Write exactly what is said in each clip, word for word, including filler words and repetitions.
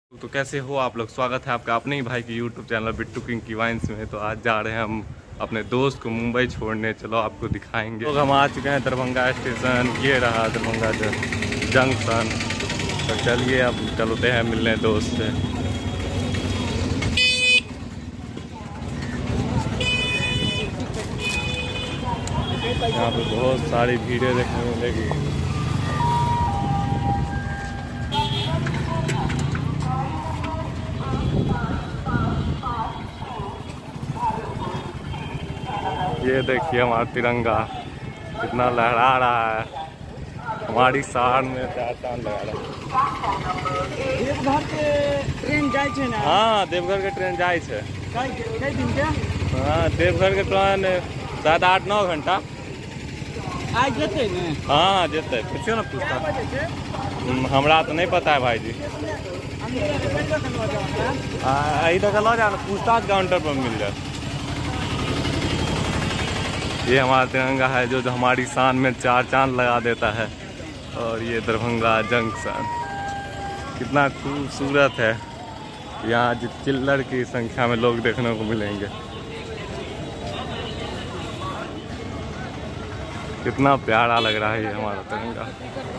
तो कैसे हो आप लोग। स्वागत है आपका अपने ही भाई के यूट्यूब चैनल बिट्टू किंग की वाइन्स में। तो आज जा रहे हैं हम अपने दोस्त को मुंबई छोड़ने। चलो आपको दिखाएंगे। तो हम आ चुके हैं दरभंगा स्टेशन। ये रहा दरभंगा जंक्शन। तो चलिए अब चलते हैं मिलने दोस्त से। यहाँ पे बहुत सारी भीड़ें देखने को मिलेगी। ये देखिए हमारा तिरंगा कितना लहरा रहा है। हमारी शान में चार चांद लगा रहा है। देवघर के ट्रेन जाए छे ना। हाँ देवघर के ट्रेन जाए छे। कई दिन के? हाँ देवघर के ट्रेन शायद आठ नौ घंटा आज जेते ने। हाँ जेते पूछियो ना पूछता। हमरा तो नहीं पता है भाई जी। यही तक ला जाना पूछताछ काउंटर पर मिल जाए। ये हमारा तिरंगा है जो जो हमारी शान में चार चांद लगा देता है। और ये दरभंगा जंक्शन कितना खूबसूरत है। यहाँ चिल्लर की संख्या में लोग देखने को मिलेंगे। कितना प्यारा लग रहा है ये हमारा तिरंगा।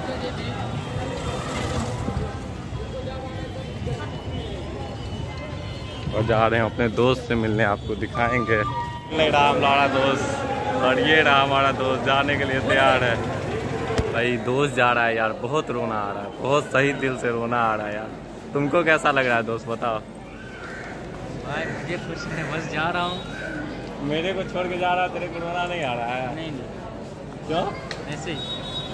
और जा रहे हैं अपने दोस्त से मिलने, आपको दिखाएंगे। नहीं रहा हमारा दोस्त और ये रहा हमारा दोस्त जाने के लिए तैयार है। भाई दोस्त जा रहा है यार, बहुत रोना आ रहा है, बहुत सही दिल से रोना आ रहा है यार। तुमको कैसा लग रहा है दोस्त बताओ। भाई मुझे कुछ नहीं, बस जा रहा हूँ। मेरे को छोड़ के जा रहा है, तेरे को रोना नहीं आ रहा है? नहीं नहीं क्यों? ऐसे ही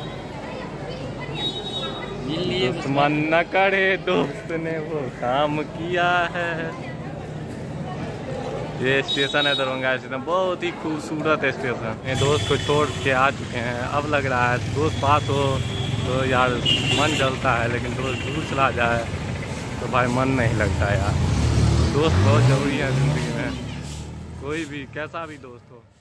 मिल लिए। मन न करे दोस्त ने वो काम किया है। ये स्टेशन है दरभंगा स्टेशन, बहुत ही खूबसूरत स्टेशन। ये दोस्त को छोड़ के आ चुके हैं। अब लग रहा है दोस्त पास हो तो यार मन जलता है, लेकिन दोस्त दूर चला जाए तो भाई मन नहीं लगता यार। दोस्त बहुत ज़रूरी है ज़िंदगी में, कोई भी कैसा भी दोस्त हो।